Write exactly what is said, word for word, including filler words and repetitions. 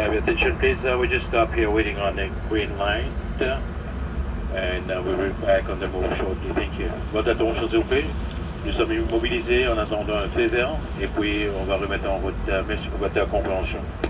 have your attention, please. Uh, we just stop here waiting on the green light. Uh, and uh, we'll be back on the move shortly. Thank you. Votre attention, s'il vous plaît. Nous sommes immobilisés en attendant un T V R et puis on va remettre en route. Euh, merci pour votre compréhension.